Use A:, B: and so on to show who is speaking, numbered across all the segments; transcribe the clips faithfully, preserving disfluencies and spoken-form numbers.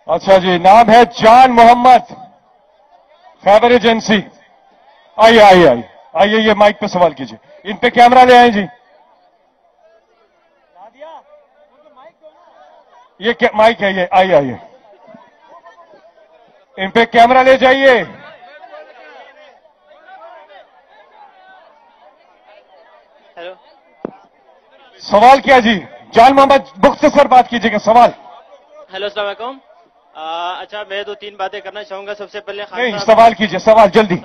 A: अच्छा जी, नाम है जान मोहम्मद, खैबर एजेंसी। आइए आइए आइए आइए, ये माइक पे सवाल कीजिए। इन पे कैमरा ले आए जी। ये क्या माइक है ये? आइए आइए, इन पे कैमरा ले जाइए।
B: हेलो,
A: सवाल क्या जी? जान मोहम्मद, मुख्तसर बात कीजिएगा। सवाल।
B: हेलो, अस्सलाम वालेकुम। अच्छा, मैं दो तीन बातें करना चाहूंगा। सबसे पहले खान
A: नहीं,
B: साहब,
A: सवाल कीजिए, सवाल जल्दी।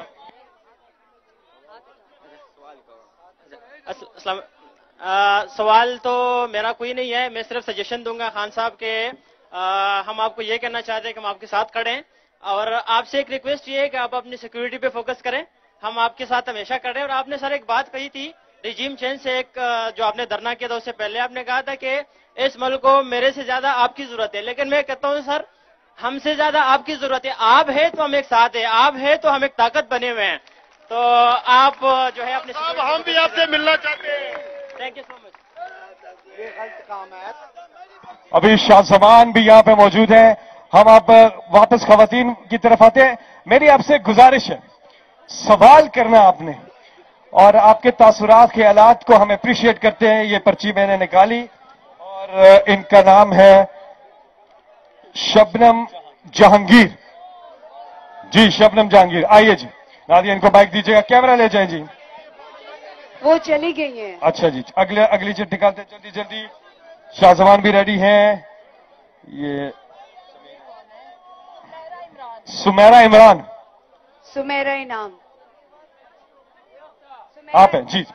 B: अस्सलाम- आ, सवाल तो मेरा कोई नहीं है, मैं सिर्फ सजेशन दूंगा खान साहब के। आ, हम आपको ये कहना चाहते हैं कि हम आपके साथ खड़े हैं, और आपसे एक रिक्वेस्ट ये है कि आप अपनी सिक्योरिटी पे फोकस करें। हम आपके साथ हमेशा खड़े हैं। और आपने सर एक बात कही थी रिजीम चेंज से, एक जो आपने धरना किया था उससे पहले आपने कहा था कि इस मुल्क को मेरे से ज्यादा आपकी जरूरत है। लेकिन मैं कहता हूं सर, हमसे ज्यादा आपकी जरूरत है। आप है तो हम एक साथ है, आप है तो हम एक ताकत बने हुए हैं। तो आप जो है अपने
C: साहब, हम भी आपसे मिलना चाहते हैं।
B: Thank you so much.
C: ये गलत काम है।
A: अभी शाहजमान भी यहां पे मौजूद है। हम आप वापस खवातीन की तरफ आते हैं। मेरी आपसे गुजारिश है, सवाल करना आपने, और आपके तासुरात, ख्यालात को हम अप्रिशिएट करते हैं। ये पर्ची मैंने निकाली और इनका नाम है शबनम जहांगीर जी। शबनम जहांगीर, आइए जी। नादिया, इनको बाइक दीजिएगा, कैमरा ले जाए जी।
D: वो चली गई है।
A: अच्छा जी, अगले अगली चिट्ठी निकालते हैं जल्दी जल्दी। शाहजमान भी रेडी हैं। ये सुमेरा इमरान,
D: सुमेरा इनाम।
A: आप हैं जी।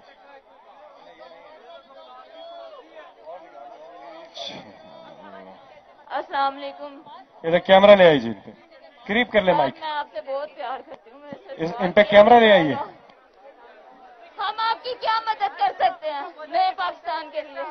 E: अस्सलाम वालेकुम।
A: इधर कैमरा ले आइए, इन पे करीब कर ले
E: सर,
A: माइक।
E: मैं आपसे बहुत प्यार करती हूँ। मेरे से
A: इस-
E: दुआ
A: इन पे
E: करिए।
A: कैमरा ले आइए।
E: हम आपकी क्या मदद कर सकते हैं नए पाकिस्तान के लिए?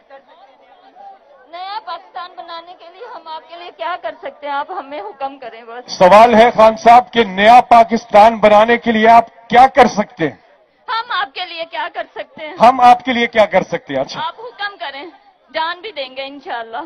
E: नया पाकिस्तान बनाने के लिए हम आपके लिए क्या कर सकते हैं? आप हमें हुक्म करें बस।
A: सवाल है खान साहब कि नया पाकिस्तान बनाने के लिए आप क्या कर सकते हैं?
E: हम आपके लिए क्या कर सकते हैं?
A: हम आपके लिए क्या कर सकते हैं? अच्छा,
E: आप हुक्म करें, जान भी देंगे इंशाल्लाह।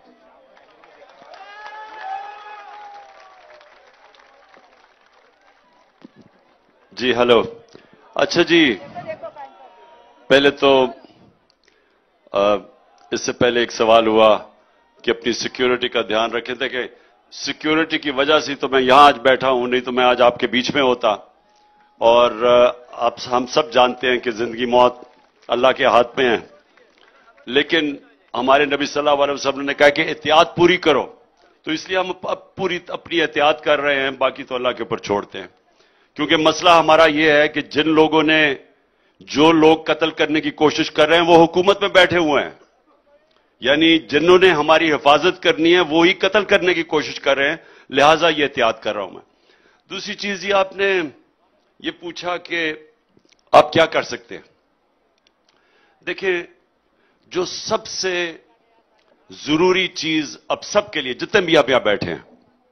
F: जी हेलो। अच्छा जी, पहले तो आ, इससे पहले एक सवाल हुआ कि अपनी सिक्योरिटी का ध्यान रखें। देखें, सिक्योरिटी की वजह से तो मैं यहां आज बैठा हूं, नहीं तो मैं आज आपके बीच में होता। और आप हम सब जानते हैं कि जिंदगी मौत अल्लाह के हाथ में है, लेकिन हमारे नबी सल्लल्लाहु अलैहि वसल्लम ने कहा कि एहतियात पूरी करो, तो इसलिए हम अब पूरी अपनी एहतियात कर रहे हैं, बाकी तो अल्लाह के ऊपर छोड़ते हैं। क्योंकि मसला हमारा यह है कि जिन लोगों ने, जो लोग कत्ल करने की कोशिश कर रहे हैं वो हुकूमत में बैठे हुए हैं, यानी जिन्होंने हमारी हिफाजत करनी है वो ही कत्ल करने की कोशिश कर रहे हैं, लिहाजा ये एहतियात कर रहा हूं मैं। दूसरी चीज ये आपने ये पूछा कि आप क्या कर सकते हैं। देखिए, जो सबसे जरूरी चीज अब सबके लिए, जितने भी आप यहां बैठे हैं,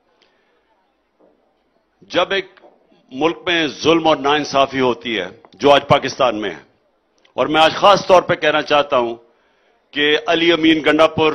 F: जब एक मुल्क में जुल्म और नाइंसाफी होती है, जो आज पाकिस्तान में है, और मैं आज खास तौर पे कहना चाहता हूं कि अली अमीन गंडापुर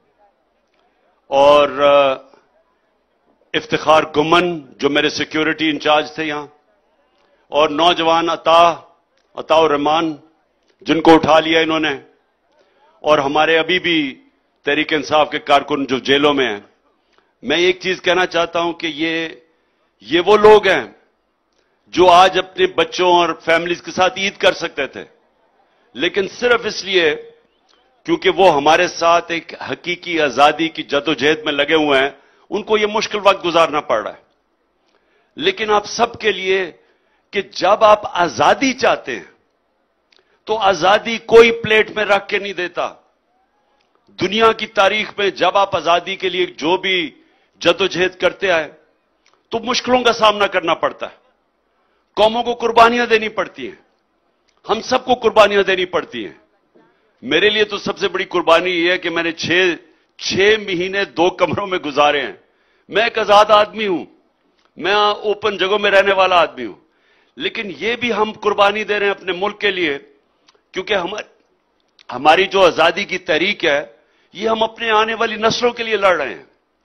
F: और इफ्तिखार गुमन, जो मेरे सिक्योरिटी इंचार्ज थे यहां, और नौजवान अता अताउर रहमान, जिनको उठा लिया इन्होंने, और हमारे अभी भी तहरीक इंसाफ के कारकुन जो जेलों में हैं, मैं एक चीज कहना चाहता हूं कि ये ये वो लोग हैं जो आज अपने बच्चों और फैमिलीज के साथ ईद कर सकते थे, लेकिन सिर्फ इसलिए क्योंकि वो हमारे साथ एक हकीकी आजादी की जदोजहद में लगे हुए हैं, उनको ये मुश्किल वक्त गुजारना पड़ रहा है। लेकिन आप सबके लिए कि जब आप आजादी चाहते हैं तो आजादी कोई प्लेट में रख के नहीं देता। दुनिया की तारीख में जब आप आजादी के लिए जो भी जदोजहद करते आए तो मुश्किलों का सामना करना पड़ता है, कौमों को कुर्बानियां देनी पड़ती हैं, हम सबको कुर्बानियां देनी पड़ती हैं। मेरे लिए तो सबसे बड़ी कुर्बानी यह है कि मैंने छह छह महीने दो कमरों में गुजारे हैं। मैं एक आजाद आदमी हूं, मैं ओपन जगहों में रहने वाला आदमी हूं, लेकिन यह भी हम कुर्बानी दे रहे हैं अपने मुल्क के लिए, क्योंकि हम हमारी जो आजादी की तहरीक है ये हम अपने आने वाली नस्लों के लिए लड़ रहे हैं।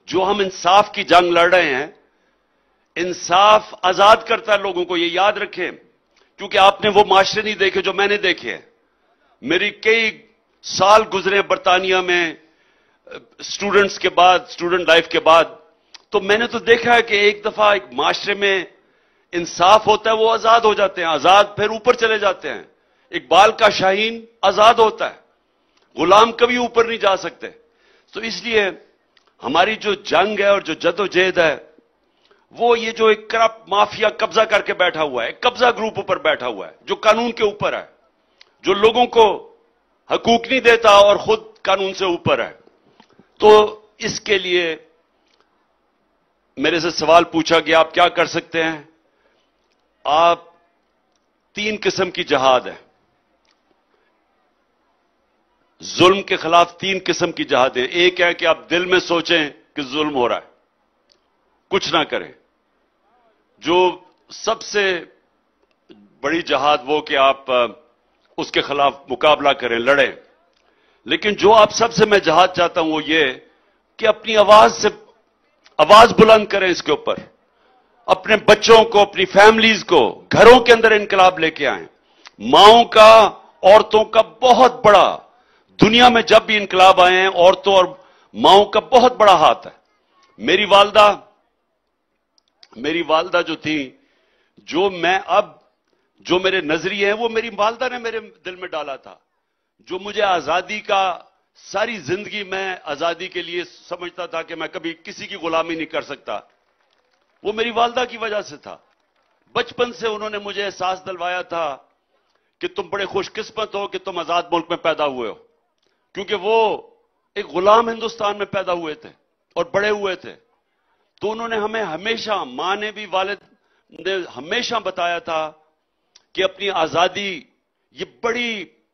F: जो हम इंसाफ की जंग लड़ रहे हैं, इंसाफ आजाद करता है लोगों को, ये याद रखें, क्योंकि आपने वो माशरे नहीं देखे जो मैंने देखे हैं। मेरी कई साल गुजरे बरतानिया में स्टूडेंट्स के बाद, स्टूडेंट लाइफ के बाद, तो मैंने तो देखा है कि एक दफा एक माशरे में इंसाफ होता है, वो आजाद हो जाते हैं, आजाद फिर ऊपर चले जाते हैं। इकबाल का शाहीन आजाद होता है, गुलाम कभी ऊपर नहीं जा सकते। तो इसलिए हमारी जो जंग है और जो जदोजहद है, वो ये जो एक करप्ट माफिया कब्जा करके बैठा हुआ है, कब्जा ग्रुप ऊपर बैठा हुआ है, जो कानून के ऊपर है, जो लोगों को हकूक नहीं देता और खुद कानून से ऊपर है। तो इसके लिए मेरे से सवाल पूछा कि आप क्या कर सकते हैं। आप तीन किस्म की जहाद है, जुल्म के खिलाफ तीन किस्म की जहाद है। एक है कि आप दिल में सोचें कि जुल्म हो रहा है, कुछ ना करें। जो सबसे बड़ी जहाद वो कि आप उसके खिलाफ मुकाबला करें, लड़ें। लेकिन जो आप सबसे मैं जहाद चाहता हूं वो ये कि अपनी आवाज से आवाज बुलंद करें इसके ऊपर, अपने बच्चों को, अपनी फैमिलीज को घरों के अंदर इनकलाब लेके आएं। माओं का, औरतों का बहुत बड़ा, दुनिया में जब भी इनकलाब आए हैं, औरतों और माओं का बहुत बड़ा हाथ है। मेरी वालदा मेरी वालदा जो थी, जो मैं अब जो मेरे नजरिए हैं वो मेरी वालदा ने मेरे दिल में डाला था। जो मुझे आजादी का, सारी जिंदगी मैं आजादी के लिए समझता था कि मैं कभी किसी की गुलामी नहीं कर सकता, वो मेरी वालदा की वजह से था। बचपन से उन्होंने मुझे एहसास दिलवाया था कि तुम बड़े खुशकिस्मत हो कि तुम आजाद मुल्क में पैदा हुए हो, क्योंकि वो एक गुलाम हिंदुस्तान में पैदा हुए थे और बड़े हुए थे। तो उन्होंने हमें हमेशा, मां ने भी, वालिद ने हमेशा बताया था कि अपनी आजादी ये बड़ी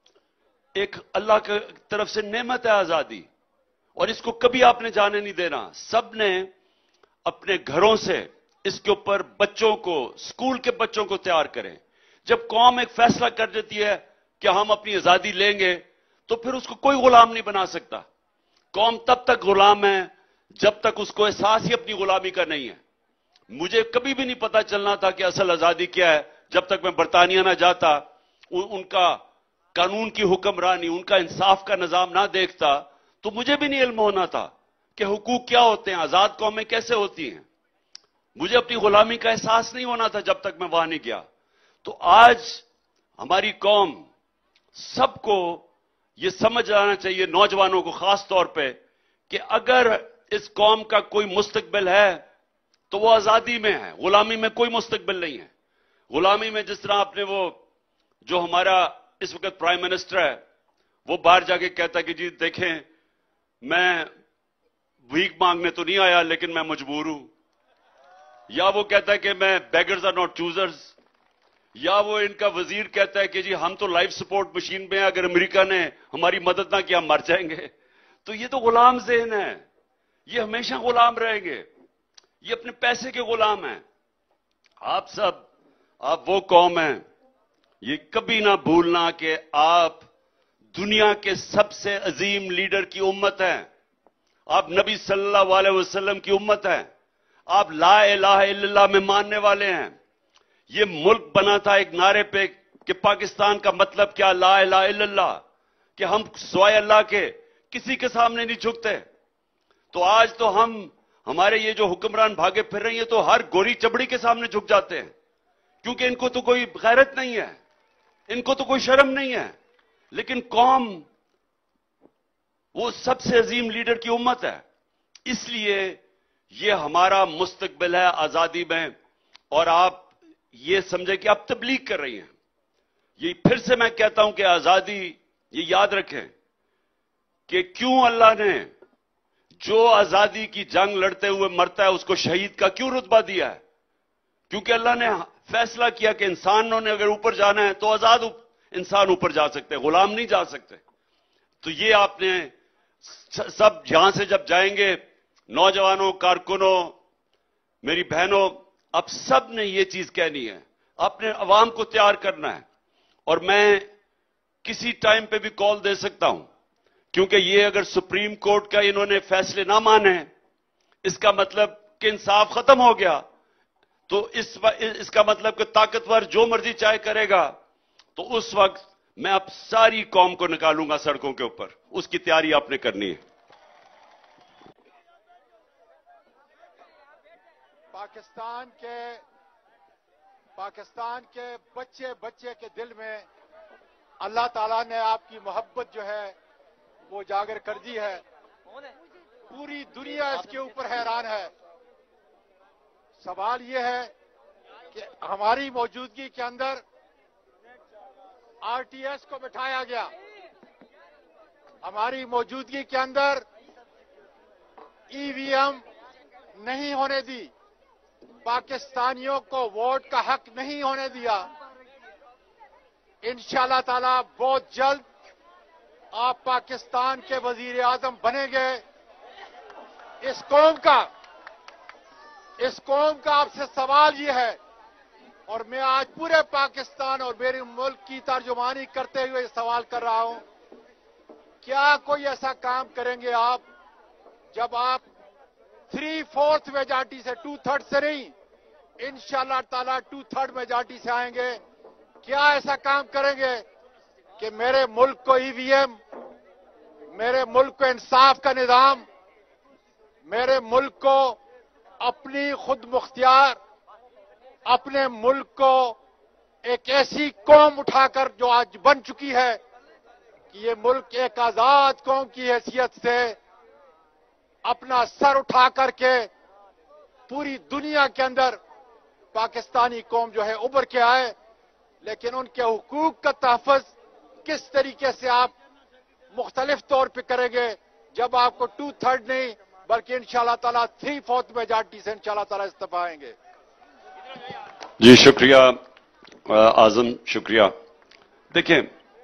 F: एक अल्लाह की तरफ से नेमत है आजादी, और इसको कभी आपने जाने नहीं देना। सब ने अपने घरों से इसके ऊपर बच्चों को, स्कूल के बच्चों को तैयार करें। जब कौम एक फैसला कर देती है कि हम अपनी आजादी लेंगे, तो फिर उसको कोई गुलाम नहीं बना सकता। कौम तब तक गुलाम है जब तक उसको एहसास ही अपनी गुलामी का नहीं है। मुझे कभी भी नहीं पता चलना था कि असल आजादी क्या है जब तक मैं बरतानिया ना जाता, उ, उनका कानून की हुक्मरानी, उनका इंसाफ का निजाम ना देखता, तो मुझे भी नहीं इल्म होना था कि हुकूक क्या होते हैं, आजाद कौमें कैसे होती हैं। मुझे अपनी गुलामी का एहसास नहीं होना था जब तक मैं वहां नहीं गया। तो आज हमारी कौम, सबको यह समझ आना चाहिए, नौजवानों को खास तौर पे, कि अगर इस कौम का कोई मुस्तकबिल है तो वो आजादी में है, गुलामी में कोई मुस्तकबिल नहीं है। गुलामी में जिस तरह आपने वो, जो हमारा इस वक्त प्राइम मिनिस्टर है, वो बाहर जाके कहता है कि जी देखें, मैं भीख मांगने तो नहीं आया लेकिन मैं मजबूर हूं, या वो कहता है कि मैं बेगर्स आर नॉट चूजर्स, या वो इनका वजीर कहता है कि जी हम तो लाइफ सपोर्ट मशीन में हैं, अगर अमेरिका ने हमारी मदद ना की हम मर जाएंगे। तो ये तो गुलाम ज़हन है, ये हमेशा गुलाम रहेंगे, ये अपने पैसे के गुलाम हैं। आप सब, आप वो कौम हैं, ये कभी ना भूलना कि आप दुनिया के सबसे अजीम लीडर की उम्मत हैं। आप नबी सल्लल्लाहु अलैहि वसल्लम की उम्मत हैं। आप ला इलाहा इल्लल्लाह में मानने वाले हैं। ये मुल्क बना था एक नारे पे कि पाकिस्तान का मतलब क्या, ला इलाहा इल्लल्लाह, कि हम सिवाय अल्लाह के किसी के सामने नहीं झुकते। तो आज तो हम, हमारे ये जो हुक्मरान भागे फिर रहे हैं, तो हर गोरी चबड़ी के सामने झुक जाते हैं, क्योंकि इनको तो कोई गैरत नहीं है, इनको तो कोई शर्म नहीं है। लेकिन कौम वो सबसे अजीम लीडर की उम्मत है, इसलिए ये हमारा मुस्तकबिल है आजादी में। और आप ये समझे कि आप तबलीग कर रही हैं। ये फिर से मैं कहता हूं कि आजादी, ये याद रखें कि क्यों अल्लाह ने जो आजादी की जंग लड़ते हुए मरता है उसको शहीद का क्यों रुतबा दिया है? क्योंकि अल्लाह ने फैसला किया कि इंसानों ने अगर ऊपर जाना है तो आजाद इंसान ऊपर जा सकते हैं, गुलाम नहीं जा सकते। तो ये आपने सब यहां से जब जाएंगे, नौजवानों, कारकुनों, मेरी बहनों, अब सब ने ये चीज कहनी है, अपने अवाम को तैयार करना है। और मैं किसी टाइम पे भी कॉल दे सकता हूं, क्योंकि ये अगर सुप्रीम कोर्ट का इन्होंने फैसले ना माने इसका मतलब कि इंसाफ खत्म हो गया, तो इस इसका मतलब कि ताकतवर जो मर्जी चाहे करेगा, तो उस वक्त मैं अब सारी कौम को निकालूंगा सड़कों के ऊपर। उसकी तैयारी आपने करनी है।
C: पाकिस्तान के पाकिस्तान के बच्चे बच्चे के दिल में अल्लाह ताला ने आपकी मोहब्बत जो है वो जागर कर दी है। पूरी दुनिया इसके ऊपर हैरान है। सवाल ये है कि हमारी मौजूदगी के अंदर आरटीएस को बिठाया गया, हमारी मौजूदगी के अंदर ईवीएम नहीं होने दी, पाकिस्तानियों को वोट का हक नहीं होने दिया। इंशाअल्लाह ताला बहुत जल्द आप पाकिस्तान के वजीर आजम बनेंगे। इस कौम का इस कौम का आपसे सवाल ये है, और मैं आज पूरे पाकिस्तान और मेरे मुल्क की तर्जुमानी करते हुए सवाल कर रहा हूं, क्या कोई ऐसा काम करेंगे आप जब आप थ्री फोर्थ मेजॉरिटी से, टू थर्ड से नहीं, इंशाअल्लाह ताला टू थर्ड मेजॉरिटी से आएंगे? क्या ऐसा काम करेंगे कि मेरे मुल्क को ईवीएम, मेरे मुल्क को इंसाफ का निजाम, मेरे मुल्क को अपनी खुद मुख्तियार, अपने मुल्क को एक ऐसी कौम उठाकर जो आज बन चुकी है कि ये मुल्क एक आजाद कौम की हैसियत से अपना सर उठा करके पूरी दुनिया के अंदर पाकिस्तानी कौम जो है उभर के आए। लेकिन उनके हुकूक का तहफ़्फ़ुज़ किस तरीके से आप मुख्तलिफ तौर पे करेंगे जब आपको टू थर्ड नहीं बल्कि इंशाअल्लाह ताला थ्री फोर्थ मेजॉरिटी से इंशाअल्लाह ताला इस्तीफा आएंगे?
F: जी शुक्रिया आजम, शुक्रिया। देखें,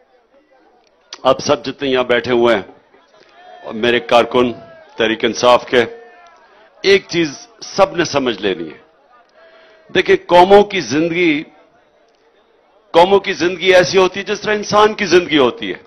F: आप सब जितने यहां बैठे हुए हैं और मेरे कारकुन तहरीक इंसाफ के, एक चीज सबने समझ लेनी है। देखिए, कौमों की जिंदगी कौमों की जिंदगी ऐसी होती है जिस तरह इंसान की जिंदगी होती है।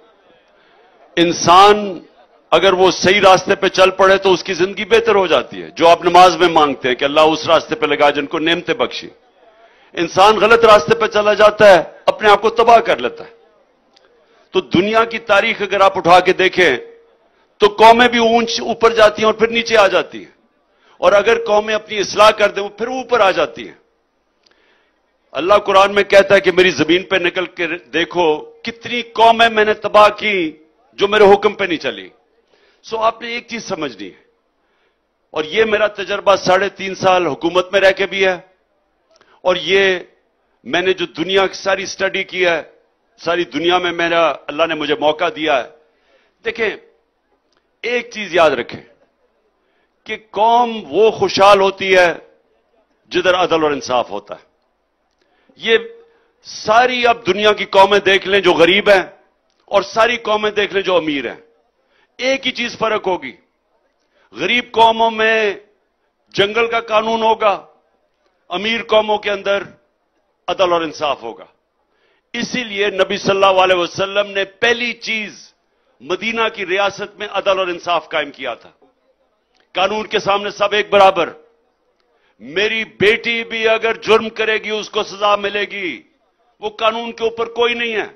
F: इंसान अगर वो सही रास्ते पे चल पड़े तो उसकी जिंदगी बेहतर हो जाती है, जो आप नमाज में मांगते हैं कि अल्लाह उस रास्ते पे लगा जिनको नेमतें बख्शी। इंसान गलत रास्ते पे चला जाता है, अपने आप को तबाह कर लेता है। तो दुनिया की तारीख अगर आप उठा के देखें तो कौमें भी ऊंच ऊपर जाती हैं और फिर नीचे आ जाती हैं, और अगर कौमें अपनी इस्लाह कर दें फिर ऊपर आ जाती हैं। अल्लाह कुरान में कहता है कि मेरी जमीन पे निकल के देखो कितनी कौमें मैंने तबाह की जो मेरे हुक्म पे नहीं चली। सो आपने एक चीज समझनी है, और ये मेरा तजर्बा साढ़े तीन साल हुकूमत में रह के भी है, और ये मैंने जो दुनिया की सारी स्टडी की है, सारी दुनिया में मेरा अल्लाह ने मुझे मौका दिया है। देखें, एक चीज याद रखें कि कौम वो खुशहाल होती है जिधर अदल और इंसाफ होता है। ये सारी अब दुनिया की कौमें देख लें जो गरीब हैं, और सारी कौमें देख लें जो अमीर हैं, एक ही चीज फर्क होगी, गरीब कौमों में जंगल का कानून होगा, अमीर कौमों के अंदर अदल और इंसाफ होगा। इसीलिए नबी सल्लल्लाहु अलैहि वसल्लम ने पहली चीज मदीना की रियासत में अदल और इंसाफ कायम किया था। कानून के सामने सब एक बराबर। मेरी बेटी भी अगर जुर्म करेगी उसको सजा मिलेगी, वो कानून के ऊपर कोई नहीं है,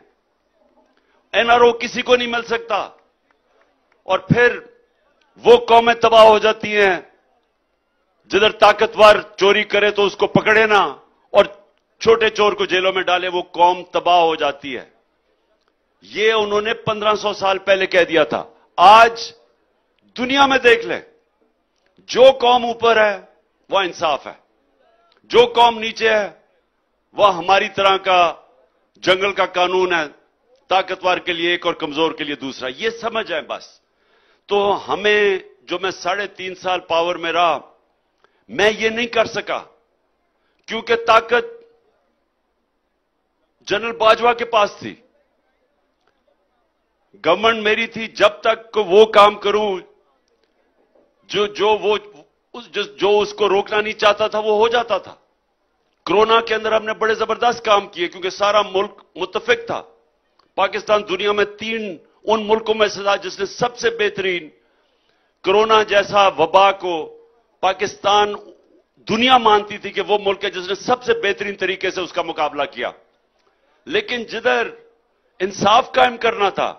F: एनआरओ किसी को नहीं मिल सकता। और फिर वो कौमें तबाह हो जाती हैं जिधर ताकतवर चोरी करे तो उसको पकड़े ना और छोटे चोर को जेलों में डाले, वो कौम तबाह हो जाती है। ये उन्होंने पंद्रह सौ साल पहले कह दिया था। आज दुनिया में देख लें, जो कौम ऊपर है वह इंसाफ है, जो कौम नीचे है वह हमारी तरह का जंगल का कानून है, ताकतवर के लिए एक और कमजोर के लिए दूसरा। ये समझ है बस। तो हमें, जो मैं साढ़े तीन साल पावर में रहा, मैं ये नहीं कर सका क्योंकि ताकत जनरल बाजवा के पास थी, गवर्नमेंट मेरी थी। जब तक वो काम करूं जो जो वो उस जो, जो उसको रोकना नहीं चाहता था वो हो जाता था। कोरोना के अंदर हमने बड़े जबरदस्त काम किए क्योंकि सारा मुल्क मुत्तफिक था। पाकिस्तान दुनिया में तीन उन मुल्कों में से था जिसने सबसे बेहतरीन कोरोना जैसा वबा को पाकिस्तान दुनिया मानती थी कि वो मुल्क है जिसने सबसे बेहतरीन तरीके से उसका मुकाबला किया। लेकिन जिधर इंसाफ कायम करना था,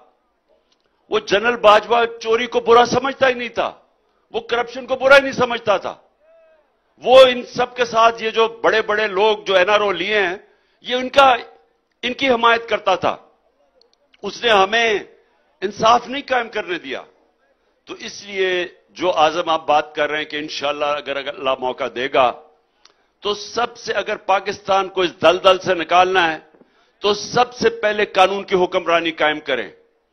F: वो जनरल बाजवा चोरी को बुरा समझता ही नहीं था, वो करप्शन को बुरा ही नहीं समझता था। वो इन सब के साथ ये जो बड़े बड़े लोग जो एनआरओ लिए हैं, ये उनका इनकी हमायत करता था। उसने हमें इंसाफ नहीं कायम करने दिया। तो इसलिए जो आजम आप बात कर रहे हैं कि इंशाअल्लाह अगर अल्लाह मौका देगा, तो सबसे अगर पाकिस्तान को इस दलदल से निकालना है तो सबसे पहले कानून की हुक्मरानी कायम करें।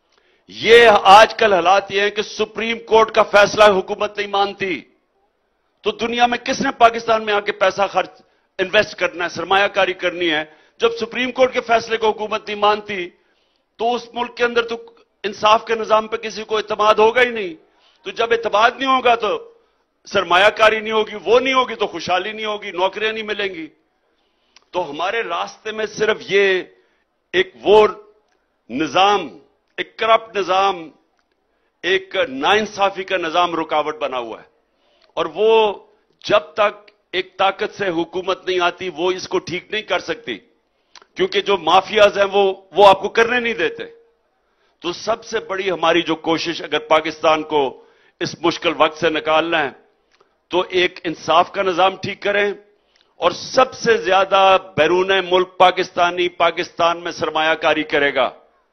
F: ये आजकल हालात ये हैं कि सुप्रीम कोर्ट का फैसला हुकूमत नहीं मानती, तो दुनिया में किसने पाकिस्तान में आके पैसा खर्च इन्वेस्ट करना है, सरमायाकारी करनी है? जब सुप्रीम कोर्ट के फैसले को हुकूमत नहीं मानती तो उस मुल्क के अंदर तो इंसाफ के निजाम पे किसी को इत्मीनान होगा ही नहीं। तो जब इत्मीनान नहीं होगा तो सरमायाकारी नहीं होगी, वो नहीं होगी तो खुशहाली नहीं होगी, नौकरियां नहीं मिलेंगी। तो हमारे रास्ते में सिर्फ ये एक वो निजाम, एक करप्ट निजाम, एक नाइंसाफी का निजाम रुकावट बना हुआ है। और वो जब तक एक ताकत से हुकूमत नहीं आती वो इसको ठीक नहीं कर सकती, क्योंकि जो माफियाज हैं वो वो आपको करने नहीं देते। तो सबसे बड़ी हमारी जो कोशिश अगर पाकिस्तान को इस मुश्किल वक्त से निकालना है तो एक इंसाफ का निजाम ठीक करें, और सबसे ज्यादा बैरून मुल्क पाकिस्तानी पाकिस्तान में सरमायाकारी करेगा।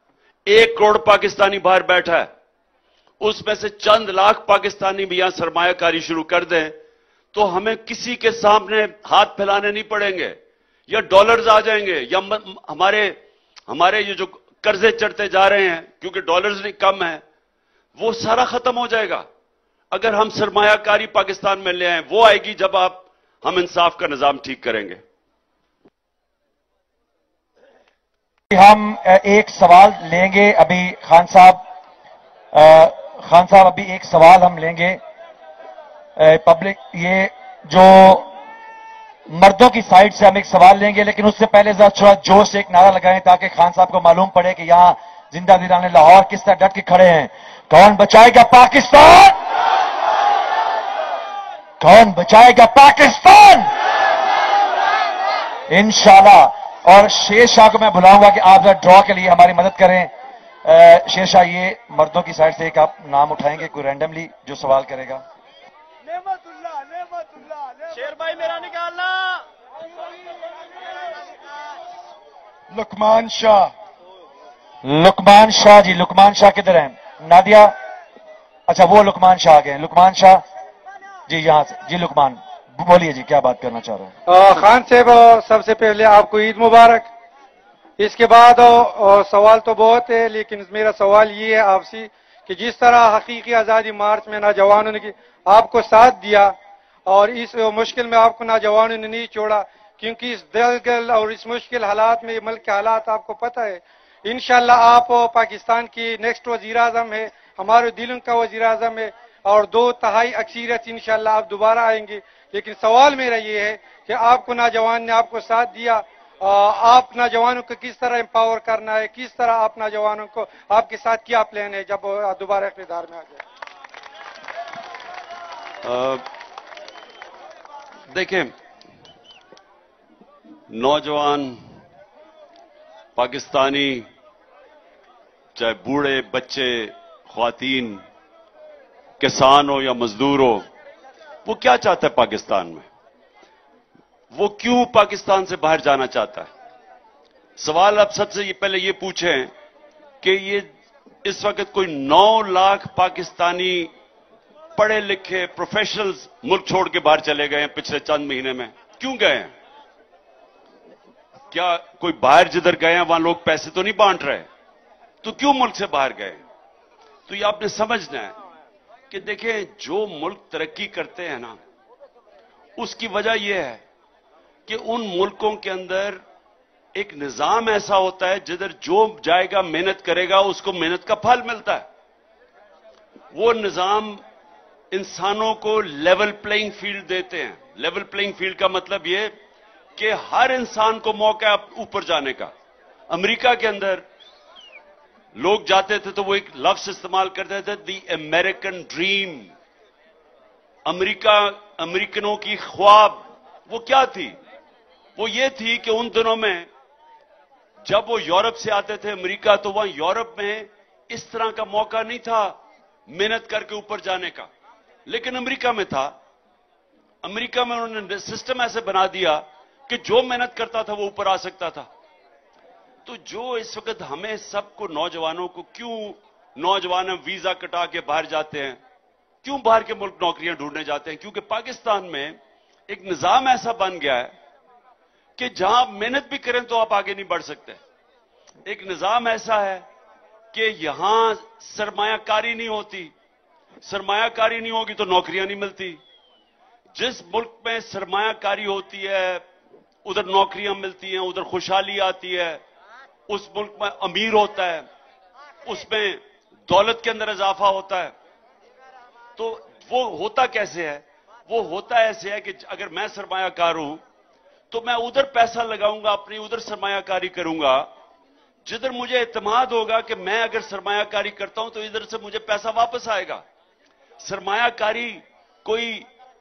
F: एक करोड़ पाकिस्तानी बाहर बैठा है, उसमें से चंद लाख पाकिस्तानी भी यहां सरमायाकारी शुरू कर दें तो हमें किसी के सामने हाथ फैलाने नहीं पड़ेंगे, या डॉलर्स आ जाएंगे, या हमारे हमारे ये जो कर्जे चढ़ते जा रहे हैं क्योंकि डॉलर्स नहीं कम है, वो सारा खत्म हो जाएगा अगर हम सरमायाकारी पाकिस्तान में ले आए। वो आएगी जब आप हम इंसाफ का निजाम ठीक करेंगे।
A: हम एक सवाल लेंगे अभी खान साहब खान साहब अभी एक सवाल हम लेंगे पब्लिक, ये जो मर्दों की साइड से हम एक सवाल लेंगे, लेकिन उससे पहले जरा थोड़ा जोश से एक नारा लगाएं ताकि खान साहब को मालूम पड़े कि यहां जिंदा दिलाने लाहौर किस तरह डट के खड़े हैं। कौन बचाएगा पाकिस्तान? कौन बचाएगा पाकिस्तान? इंशाल्लाह। और शेर शाह को मैं बुलाऊंगा कि आप जरा ड्रॉ के लिए हमारी मदद करें। शेर शाह, ये मर्दों की साइड से एक आप नाम उठाएंगे कोई रैंडमली जो सवाल करेगा।
B: शेर भाई मेरा निकालना।
A: लुकमान शाह। लुकमान शाह जी, लुकमान शाह किधर हैं? नादिया, अच्छा वो लुकमान शाह आ गए। लुकमान शाह जी यहां से। जी लुकमान, बोलिए जी, क्या बात करना चाह रहे हैं?
G: खान साहब, सबसे पहले आपको ईद मुबारक। इसके बाद और सवाल तो बहुत है, लेकिन मेरा सवाल ये है आपसे कि जिस तरह हकीकी आज़ादी मार्च में नौजवानों ने आपको साथ दिया और इस मुश्किल में आपको नौजवानों ने नहीं छोड़ा, क्योंकि इस दलदल और इस मुश्किल हालात में मुल्क के हालात आपको पता है। इंशाल्लाह आप पाकिस्तान की नेक्स्ट वजीर आजम है, हमारे दिलों का वजीर आजम है, और दो तिहाई अक्सरियत इंशाल्लाह आप दोबारा आएंगे। लेकिन सवाल मेरा ये है कि आपको नौजवान ने आपको साथ दिया, आप नौजवानों को किस तरह एम्पावर करना है, किस तरह आप नौजवानों को, आपके साथ क्या प्लान है जब दोबारा इख्तियार में आ जाए?
F: देखें, नौजवान पाकिस्तानी, चाहे बूढ़े, बच्चे, ख्वातीन, किसान हो या मजदूर हो, वो क्या चाहता है पाकिस्तान में? वो क्यों पाकिस्तान से बाहर जाना चाहता है? सवाल आप सबसे ये पहले ये पूछें कि ये इस वक्त कोई नौ लाख पाकिस्तानी पढ़े लिखे प्रोफेशनल्स मुल्क छोड़ के बाहर चले गए हैं पिछले चंद महीने में। क्यों गए हैं? क्या कोई बाहर जिधर गए हैं वहां लोग पैसे तो नहीं बांट रहे? तो क्यों मुल्क से बाहर गए? तो ये आपने समझना है कि देखिए, जो मुल्क तरक्की करते हैं ना, उसकी वजह यह है कि उन मुल्कों के अंदर एक निजाम ऐसा होता है जिधर जो जाएगा मेहनत करेगा उसको मेहनत का फल मिलता है। वो निजाम इंसानों को लेवल प्लेइंग फील्ड देते हैं। लेवल प्लेइंग फील्ड का मतलब यह कि हर इंसान को मौका ऊपर जाने का। अमेरिका के अंदर लोग जाते थे तो वो एक लफ्ज इस्तेमाल करते थे, द अमेरिकन ड्रीम। अमेरिका अमेरिकनों की ख्वाब वो क्या थी? वो ये थी कि उन दिनों में जब वो यूरोप से आते थे अमेरिका, तो वहां यूरोप में इस तरह का मौका नहीं था मेहनत करके ऊपर जाने का, लेकिन अमेरिका में था। अमेरिका में उन्होंने सिस्टम ऐसे बना दिया कि जो मेहनत करता था वो ऊपर आ सकता था। तो जो इस वक्त हमें सबको, नौजवानों को, क्यों नौजवान वीजा कटा के बाहर जाते हैं, क्यों बाहर के मुल्क नौकरियां ढूंढने जाते हैं? क्योंकि पाकिस्तान में एक निजाम ऐसा बन गया है कि जहां आप मेहनत भी करें तो आप आगे नहीं बढ़ सकते। एक निजाम ऐसा है कि यहां सरमायाकारी नहीं होती, सरमायाकारी नहीं होगी तो नौकरियां नहीं मिलती। जिस मुल्क में सरमायाकारी होती है उधर नौकरियां मिलती हैं, उधर खुशहाली आती है, उस मुल्क में अमीर होता है, उसमें दौलत के अंदर इजाफा होता है। तो वो होता कैसे है? वो होता ऐसे है कि अगर मैं सरमायाकार हूं तो मैं उधर पैसा लगाऊंगा, अपनी उधर सरमायाकारी करूंगा जिधर मुझे एतमाद होगा कि मैं अगर सरमायाकारी करता हूं तो इधर से मुझे पैसा वापस आएगा। सरमायाकारी कोई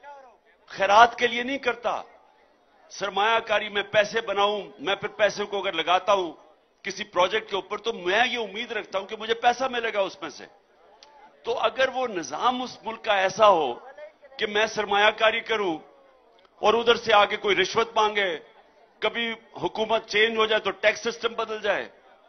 F: खैरात के लिए नहीं करता। सरमायाकारी में पैसे बनाऊं, मैं फिर पैसे को अगर लगाता हूं किसी प्रोजेक्ट के ऊपर तो मैं ये उम्मीद रखता हूं कि मुझे पैसा मिलेगा उसमें से। तो अगर वो निजाम उस मुल्क का ऐसा हो कि मैं सरमायाकारी करूं और उधर से आगे कोई रिश्वत मांगे, कभी हुकूमत चेंज हो जाए तो टैक्स सिस्टम बदल जाए,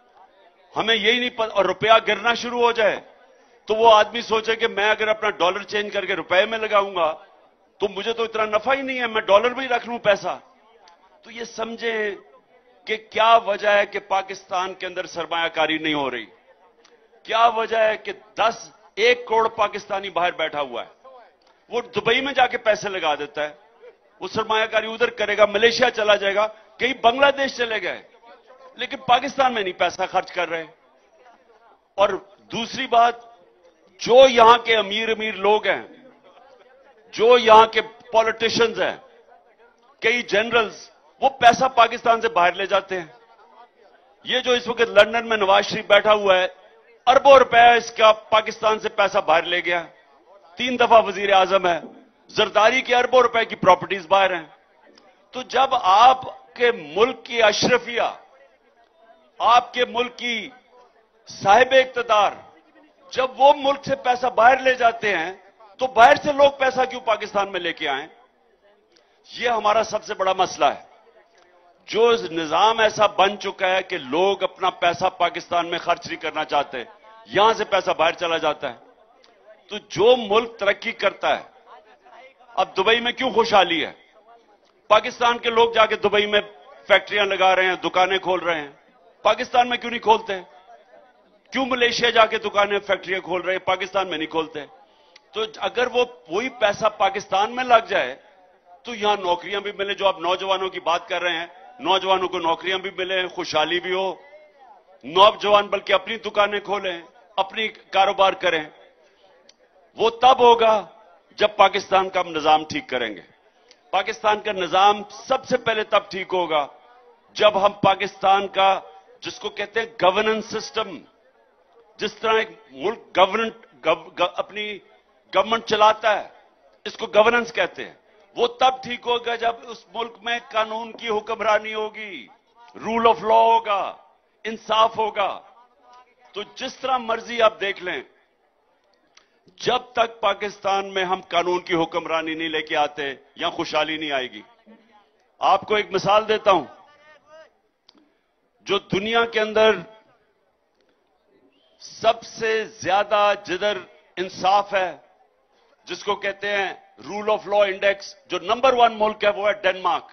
F: हमें यही नहीं पता, और रुपया गिरना शुरू हो जाए, तो वो आदमी सोचे कि मैं अगर अपना डॉलर चेंज करके रुपए में लगाऊंगा तो मुझे तो इतना नफा ही नहीं है, मैं डॉलर में ही रख लूं पैसा। तो ये समझें कि क्या वजह है कि पाकिस्तान के अंदर सरमायाकारी नहीं हो रही। क्या वजह है कि दस एक करोड़ पाकिस्तानी बाहर बैठा हुआ है, वो दुबई में जाके पैसे लगा देता है, वो सरमायाकारी उधर करेगा, मलेशिया चला जाएगा, कहीं बांग्लादेश चले गए, लेकिन पाकिस्तान में नहीं पैसा खर्च कर रहे। और दूसरी बात, जो यहां के अमीर अमीर लोग हैं, जो यहां के पॉलिटिशियंस हैं, कई जनरल्स, वो पैसा पाकिस्तान से बाहर ले जाते हैं। ये जो इस वक्त लंदन में नवाज शरीफ बैठा हुआ है, अरबों रुपए इसका पाकिस्तान से पैसा बाहर ले गया, तीन दफा वजीर आजम है, जरदारी की अरबों रुपए की प्रॉपर्टीज बाहर हैं। तो जब आपके मुल्क की अशरफिया, आपके मुल्क की साहिब इक्तदार, जब वो मुल्क से पैसा बाहर ले जाते हैं तो बाहर से लोग पैसा क्यों पाकिस्तान में लेके आए? ये हमारा सबसे बड़ा मसला है। जो निजाम ऐसा बन चुका है कि लोग अपना पैसा पाकिस्तान में खर्च नहीं करना चाहते, यहां से पैसा बाहर चला जाता है। तो जो मुल्क तरक्की करता है, अब दुबई में क्यों खुशहाली है? पाकिस्तान के लोग जाके दुबई में फैक्ट्रियां लगा रहे हैं, दुकानें खोल रहे हैं, पाकिस्तान में क्यों नहीं खोलते? क्यों मलेशिया जाके दुकानें फैक्ट्रियां खोल रहे हैं, पाकिस्तान में नहीं खोलते? तो अगर वो वही पैसा पाकिस्तान में लग जाए तो यहां नौकरियां भी मिले, जो आप नौजवानों की बात कर रहे हैं, नौजवानों को नौकरियां भी मिले, खुशहाली भी हो, नौजवान बल्कि अपनी दुकानें खोलें, अपनी कारोबार करें। वो तब होगा जब पाकिस्तान का हम निजाम ठीक करेंगे। पाकिस्तान का निजाम सबसे पहले तब ठीक होगा जब हम पाकिस्तान का, जिसको कहते हैं गवर्नेंस सिस्टम, जिस तरह एक मुल्क गवर्नेंट गव, गव, अपनी गवर्नमेंट चलाता है, इसको गवर्नेंस कहते हैं, वो तब ठीक होगा जब उस मुल्क में कानून की हुक्मरानी होगी, रूल ऑफ लॉ होगा, इंसाफ होगा। तो जिस तरह मर्जी आप देख लें, जब तक पाकिस्तान में हम कानून की हुक्मरानी नहीं लेके आते, यहां खुशहाली नहीं आएगी। आपको एक मिसाल देता हूं, जो दुनिया के अंदर सबसे ज्यादा जिधर इंसाफ है, जिसको कहते हैं रूल ऑफ लॉ इंडेक्स, जो नंबर वन मुल्क है वो है डेनमार्क,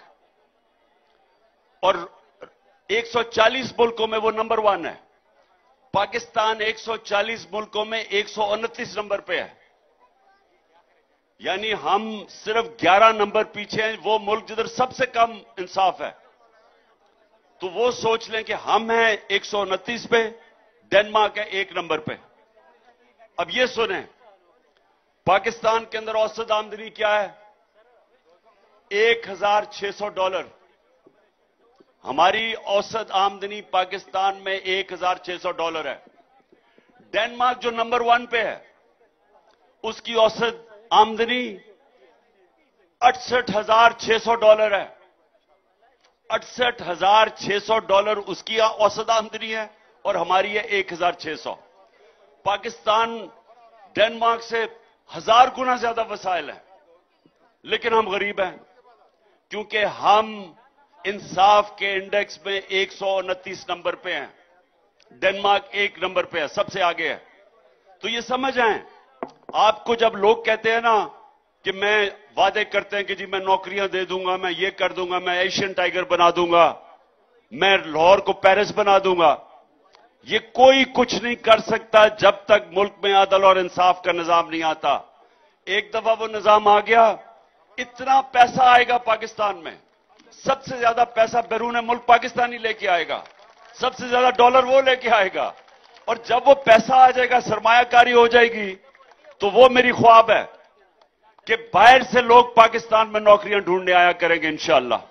F: और एक सौ चालीस मुल्कों में वो नंबर वन है। पाकिस्तान एक सौ चालीस मुल्कों में एक सौ उनतीस नंबर पे है, यानी हम सिर्फ ग्यारह नंबर पीछे हैं वो मुल्क जिधर सबसे कम इंसाफ है। तो वो सोच लें कि हम हैं एक सौ उनतीस पे, डेनमार्क है एक नंबर पे। अब ये सुने, पाकिस्तान के अंदर औसत आमदनी क्या है? एक हजार छह सौ डॉलर। हमारी औसत आमदनी पाकिस्तान में एक हजार छह सौ डॉलर है। डेनमार्क जो नंबर वन पे है, उसकी औसत आमदनी अड़सठ हजार छह सौ डॉलर है। अड़सठ हजार छह सौ डॉलर उसकी औसत आमदनी है और हमारी है एक हजार छह सौ। पाकिस्तान डेनमार्क से हजार गुना ज्यादा वसाइल है, लेकिन हम गरीब हैं क्योंकि हम इंसाफ के इंडेक्स में एक सौ उनतीस नंबर पे हैं। डेनमार्क एक नंबर पे है, सबसे आगे है। तो ये समझ आए आपको, जब लोग कहते हैं ना कि मैं वादे करते हैं कि जी मैं नौकरियां दे दूंगा, मैं ये कर दूंगा, मैं एशियन टाइगर बना दूंगा, मैं लाहौर को पेरिस बना दूंगा, ये कोई कुछ नहीं कर सकता जब तक मुल्क में अदल और इंसाफ का निजाम नहीं आता। एक दफा वो निजाम आ गया, इतना पैसा आएगा पाकिस्तान में, सबसे ज्यादा पैसा बैरून मुल्क पाकिस्तानी लेके आएगा, सबसे ज्यादा डॉलर वो लेके आएगा। और जब वो पैसा आ जाएगा, सरमायाकारी हो जाएगी, तो वो मेरी ख्वाब है कि बाहर से लोग पाकिस्तान में नौकरियां ढूंढने आया करेंगे इंशाअल्लाह।